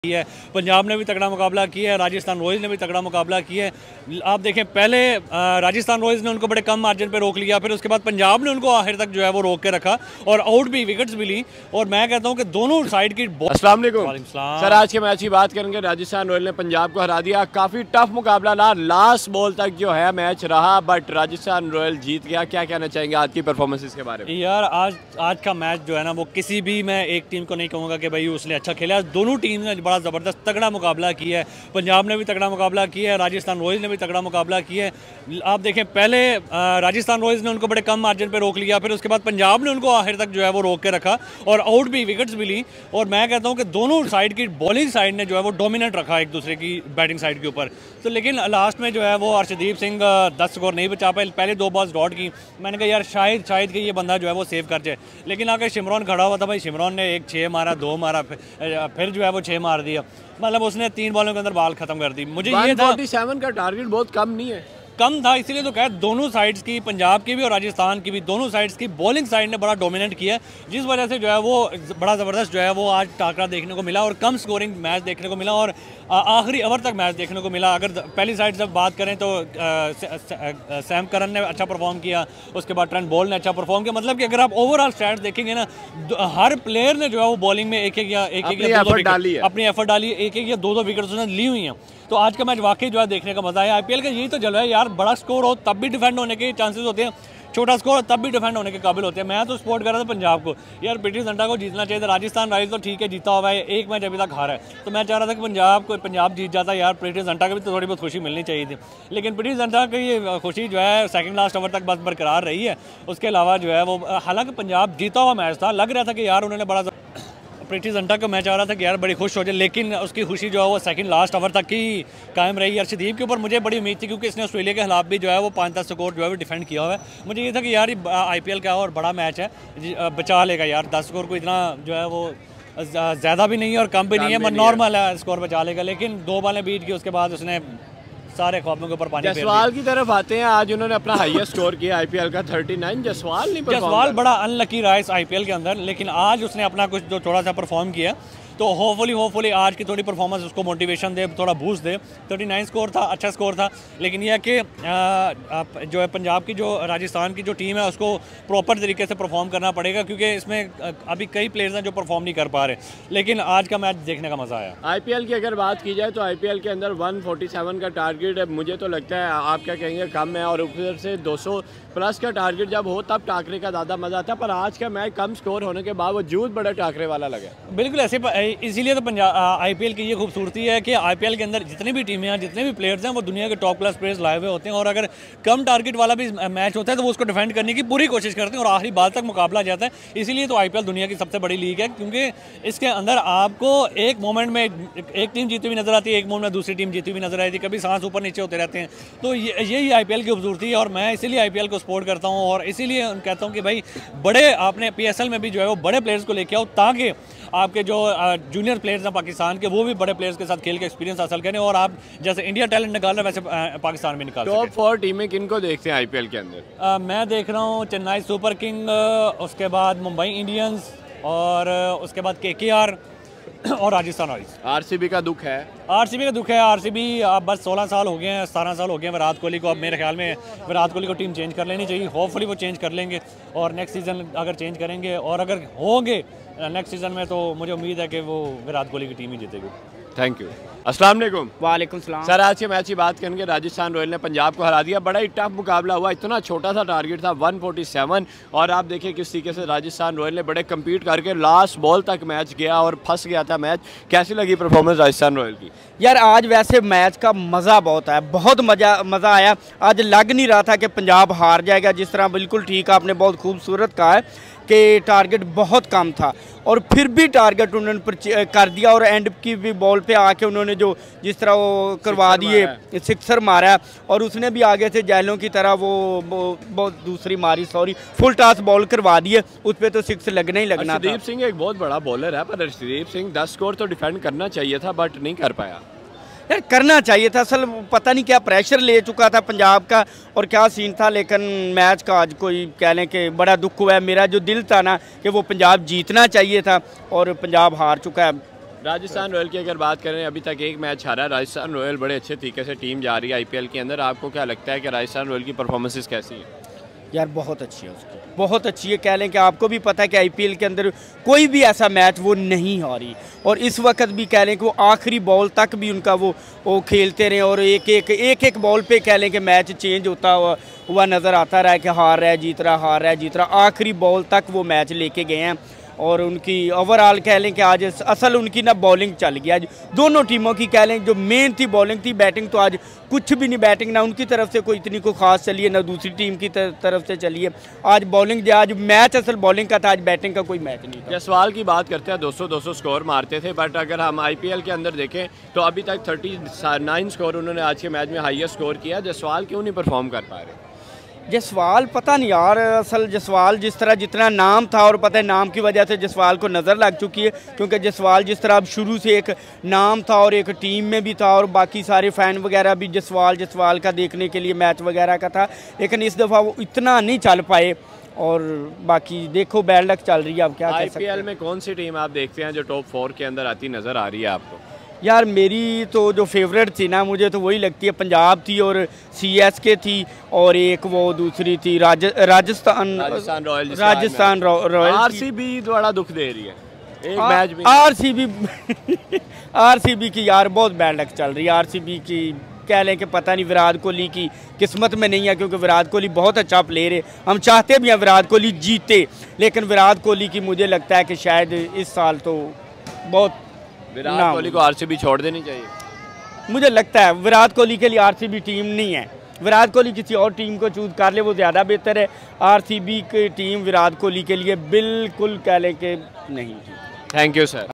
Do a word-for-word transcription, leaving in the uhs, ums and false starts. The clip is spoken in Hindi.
है। पंजाब ने भी तगड़ा मुकाबला किया है, राजस्थान रॉयल्स ने भी तगड़ा मुकाबला किया है। आप देखें पहले राजस्थान रॉयल्स ने उनको बड़े कम मार्जिन पे रोक लिया, फिर उसके बाद पंजाब ने उनको आखिर तक जो है वो रोक के रखा और आउट भी विकेट्स भी ली। और मैं कहता हूं कि दोनों साइड की अस्सलाम वालेकुम सर, आज के मैच की बात करेंगे। राजस्थान रॉयल्स ने पंजाब को हरा दिया, काफ़ी टफ मुकाबला रहा, लास्ट बॉल तक जो है मैच रहा, बट राजस्थान रॉयल्स जीत गया। क्या कहना चाहेंगे आज की परफॉर्मेंस के बारे में? यार आज आज का मैच जो है ना वो किसी भी, मैं एक टीम को नहीं कहूँगा कि भाई उसने अच्छा खेला, दोनों टीम ने बड़ा ज़बरदस्त तगड़ा मुकाबला किया है। पंजाब ने भी तगड़ा मुकाबला किया है, राजस्थान रॉयल्स ने भी तगड़ा मुकाबला किया है। आप देखें पहले राजस्थान रॉयल्स ने उनको बड़े कम मार्जिन पे रोक लिया, फिर उसके बाद पंजाब ने उनको आखिर तक जो है वो रोक के रखा और आउट भी विकेट्स भी ली। और मैं कहता हूं कि दोनों साइड की बॉलिंग साइड ने जो है वो डोमिनेट रखा एक दूसरे की बैटिंग साइड के ऊपर। तो लेकिन लास्ट में जो है वो अर्शदीप सिंह दस स्कोर नहीं बचा पाए, पहले दो बॉल्स डॉट की। मैंने कहा यार शायद शायद कि ये बंदा जो है वो सेव कर जाए, लेकिन आके शिमरॉन खड़ा हुआ था भाई, शिमरॉन ने एक छः मारा, दो मारा, फिर जो है वो छः मार दिया। मतलब उसने तीन बॉलों के अंदर बॉल खत्म कर दी। मुझे ये था सैंतालीस का टारगेट बहुत कम नहीं है, कम था, इसीलिए तो कहा दोनों साइड्स की, पंजाब की भी और राजस्थान की भी, दोनों साइड्स की बॉलिंग साइड ने बड़ा डोमिनेट किया, जिस वजह से जो है वो बड़ा ज़बरदस्त जो है वो आज टाकरा देखने को मिला और कम स्कोरिंग मैच देखने को मिला और आखिरी ओवर तक मैच देखने को मिला। अगर पहली साइड से बात करें तो सैम करन ने अच्छा परफॉर्म किया, उसके बाद ट्रेंट बोल्ट ने अच्छा परफॉर्म किया। मतलब कि अगर आप ओवरऑल स्टैट्स देखेंगे ना, हर प्लेयर ने जो है वो बॉलिंग में एक एक या एक एक या दो दो अपनी एफर्ट डाली, एक एक या दो दो विकेट उसने ली हुई हैं। तो आज का मैच वाकई जो है देखने का मजा है। आईपीएल का यही तो जलवा है यार, बड़ा स्कोर हो तब भी डिफेंड होने के चांसेस होते हैं, छोटा स्कोर तब भी डिफेंड होने के काबिल होते हैं। मैं तो सपोर्ट कर रहा था पंजाब को, यार प्रीति जिंटा को जीतना चाहिए था। राजस्थान रॉयल्स तो ठीक है जीता हुआ है, एक मैच अभी तक हारा है, तो मैं चाह रहा था कि पंजाब को पंजाब जीत जाता यार, प्रीति जिंटा को भी तो थोड़ी बहुत खुशी मिलनी चाहिए थी। लेकिन प्रीति जिंटा की ये खुशी जो है सेकंड लास्ट ओवर तक बस बरकरार रही है। उसके अलावा जो है वो, हालांकि पंजाब जीता हुआ मैच था, लग रहा था कि यार उन्होंने बड़ा, प्रीति जिंटा को मैं चाह रहा था कि यार बड़ी खुश हो जाए, लेकिन उसकी खुशी जो है वो सेकंड लास्ट ओवर तक ही कायम रही। अर्शदीप के ऊपर मुझे बड़ी उम्मीद थी क्योंकि इसने ऑस्ट्रेलिया के खिलाफ भी जो है वो पाँच दस स्कोर जो है वो डिफेंड किया हुआ है। मुझे ये था कि यार ये आईपीएल का और बड़ा मैच है, बचा लेगा यार, दस स्कोर को इतना जो है वो ज़्यादा भी नहीं है और कम भी नहीं है, नॉर्मल है, स्कोर बचा लेगा। लेकिन दो बॉलें बीट की, उसके बाद उसने सारे ख्वाबों के ऊपर पानी फेर दिया। जसवाल की तरफ आते हैं, आज उन्होंने अपना हाईएस्ट स्कोर किया आईपीएल का उनतालीस। जसवाल नहीं जसवाल बड़ा अनलकी रहा है इस आईपीएल के अंदर, लेकिन आज उसने अपना कुछ जो थोड़ा सा परफॉर्म किया, तो होपफुली होपफुली आज की थोड़ी परफॉर्मेंस उसको मोटिवेशन दे, थोड़ा बूस्ट दे। उनतालीस स्कोर था, अच्छा स्कोर था, लेकिन यह है कि जो है पंजाब की, जो राजस्थान की जो टीम है उसको प्रॉपर तरीके से परफॉर्म करना पड़ेगा, क्योंकि इसमें अभी कई प्लेयर्स हैं जो परफॉर्म नहीं कर पा रहे। लेकिन आज का मैच देखने का मज़ा आया। आईपीएल की अगर बात की जाए तो आईपीएल के अंदर एक सौ सैंतालीस का टारगेट है, मुझे तो लगता है, आप क्या कहेंगे, कम है, और ऊपर से दो सौ प्लस का टारगेट जब हो तब टाकरे का ज़्यादा मज़ा आता है। पर आज का मैच कम स्कोर होने के बावजूद बड़ा टाकरे वाला लगा। बिल्कुल ऐसे, इसीलिए तो पंजाब आईपीएल की ये खूबसूरती है कि आईपीएल के अंदर जितनी भी टीमें हैं, जितने भी प्लेयर्स हैं, वो दुनिया के टॉप क्लास प्लेयर्स लाए हुए होते हैं। और अगर कम टारगेट वाला भी मैच होता है तो वो उसको डिफेंड करने की पूरी कोशिश करते हैं और आखिरी बाल तक मुकाबला जाता है। इसीलिए तो आईपीएल दुनिया की सबसे बड़ी लीग है, क्योंकि इसके अंदर आपको एक मोमेंट में एक टीम जीती हुई नजर आती है, एक मोमेंट में दूसरी टीम जीती हुई नजर आई थी, कभी सांस ऊपर नीचे होते रहते हैं। तो यही आईपीएल की खूबसूरती है और मैं इसीलिए आईपीएल को सपोर्ट करता हूँ और इसीलिए कहता हूँ कि भाई बड़े आपने पीएसएल में भी जो है वो बड़े प्लेयर्स को लेके आओ, ताकि आपके जो जूनियर प्लेयर्स हैं पाकिस्तान के, वो भी बड़े प्लेयर्स के साथ खेल के एक्सपीरियंस हासिल करें और आप जैसे इंडिया टैलेंट निकाल रहे वैसे पाकिस्तान में निकाल। टॉप फोर टीमें किनको देखते हैं आईपीएल के अंदर? आ, मैं देख रहा हूँ चेन्नई सुपर किंग, उसके बाद मुंबई इंडियंस, और उसके बाद केकेआर और राजस्थान रॉयल्स। आरसीबी का दुख है, आरसीबी का दुख है। आरसीबी अब बस सोलह साल हो गए हैं, सतारह साल हो गए हैं विराट कोहली को, अब मेरे ख्याल में विराट कोहली को टीम चेंज कर लेनी चाहिए। होपफुली वो चेंज कर लेंगे और नेक्स्ट सीज़न अगर चेंज करेंगे और अगर होंगे नेक्स्ट सीज़न में, तो मुझे उम्मीद है कि वो विराट कोहली की टीम ही जीतेगी। Thank you. अस्सलाम वालेकुम। वालेकुम सलाम। सर, आज के मैच की बात करेंगे। राजस्थान रॉयल ने पंजाब को हरा दिया, बड़ा ही टफ मुकाबला हुआ, इतना छोटा सा टारगेट था एक सौ सैंतालीस, और आप देखिए किस तरीके से राजस्थान रॉयल ने बड़े कम्पीट करके लास्ट बॉल तक मैच गया और फंस गया था मैच। कैसी लगी परफॉर्मेंस राजस्थान रॉयल की? यार आज वैसे मैच का मज़ा बहुत आया, बहुत मज़ा मज़ा आया। आज लग नहीं रहा था कि पंजाब हार जाएगा, जिस तरह बिल्कुल ठीक आपने बहुत खूबसूरत कहा है कि टारगेट बहुत कम था और फिर भी टारगेट उन्होंने कर दिया और एंड की भी बॉल पे आके उन्होंने जो जिस तरह वो करवा दिए, सिक्सर मारा, और उसने भी आगे से जैलों की तरह वो बहुत दूसरी मारी, सॉरी फुल टॉस बॉल करवा दिए, उस पर तो सिक्स लगना ही लगना था। अर्शदीप सिंह एक बहुत बड़ा बॉलर है, पर अर्शदीप सिंह दस स्कोर तो डिफेंड करना चाहिए था, बट नहीं कर पाया। यार करना चाहिए था, असल पता नहीं क्या प्रेशर ले चुका था पंजाब का और क्या सीन था, लेकिन मैच का आज कोई कह लें कि बड़ा दुख हुआ है। मेरा जो दिल था ना कि वो पंजाब जीतना चाहिए था और पंजाब हार चुका है। राजस्थान रॉयल की अगर बात करें, अभी तक एक मैच हारा राजस्थान रॉयल, बड़े अच्छे तरीके से टीम जा रही है आईपीएल के अंदर। आपको क्या लगता है कि राजस्थान रॉयल की परफॉर्मेंसेस कैसी है? यार बहुत अच्छी है उसकी, बहुत अच्छी है। कह लें कि आपको भी पता है कि आईपीएल के अंदर कोई भी ऐसा मैच वो नहीं हारी, और इस वक्त भी कह लें कि वो आखिरी बॉल तक भी उनका वो वो खेलते रहे, और एक एक एक एक बॉल पे कह लें कि मैच चेंज होता हुआ हुआ नज़र आता रहा है कि हार रहा है जीत रहा, हार रहा है जीत रहा, आखिरी बॉल तक वो मैच लेके गए हैं। और उनकी ओवरऑल कह लें कि आज असल उनकी ना बॉलिंग चल गई आज, दोनों टीमों की कह लें जो मेन थी बॉलिंग थी, बैटिंग तो आज कुछ भी नहीं, बैटिंग ना उनकी तरफ से कोई इतनी कोई खास चली है ना दूसरी टीम की तरफ से चली है। आज बॉलिंग जो आज मैच असल बॉलिंग का था, आज बैटिंग का कोई मैच नहीं था। जयसवाल की बात करते हैं, दो सौ दो सौ स्कोर मारते थे, बट अगर हम आईपीएल के अंदर देखें तो अभी तक थर्टी नाइन स्कोर उन्होंने आज के मैच में हाईएस्ट स्कोर किया। जयसवाल क्यों नहीं परफॉर्म कर पा रहे? जसवाल पता नहीं यार, असल जसवाल जिस तरह जितना नाम था, और पता है नाम की वजह से जसवाल को नज़र लग चुकी है, क्योंकि जसवाल जिस तरह अब शुरू से एक नाम था और एक टीम में भी था, और बाकी सारे फ़ैन वगैरह भी जसवाल जसवाल का देखने के लिए मैच वगैरह का था, लेकिन इस दफ़ा वो इतना नहीं चल पाए। और बाकी देखो बैड लक चल रही है, अब क्या कह सकते हैं। आईपीएल में कौन सी टीम आप देखते हैं जो टॉप फोर के अंदर आती नज़र आ रही है आपको? यार मेरी तो जो फेवरेट थी ना, मुझे तो वही लगती है, पंजाब थी और सीएसके थी, और एक वो दूसरी थी Raj, Rajasthan Rajasthan royal Rajasthan royal. RCB बड़ा दुख दे रही है एक आ, मैच भी। आरसीबी आरसीबी की यार बहुत बैड लक चल रही है। आरसीबी की कह लें कि पता नहीं विराट कोहली की किस्मत में नहीं है, क्योंकि विराट कोहली बहुत अच्छा प्लेयर है, हम चाहते भी हैं विराट कोहली जीते, लेकिन विराट कोहली की मुझे लगता है कि शायद इस साल तो बहुत विराट कोहली को आरसीबी छोड़ देनी चाहिए। मुझे लगता है विराट कोहली के लिए आरसीबी टीम नहीं है, विराट कोहली किसी और टीम को चूज कर ले वो ज़्यादा बेहतर है। आरसीबी की टीम विराट कोहली के लिए बिल्कुल कह लें कि नहीं। Thank you sir.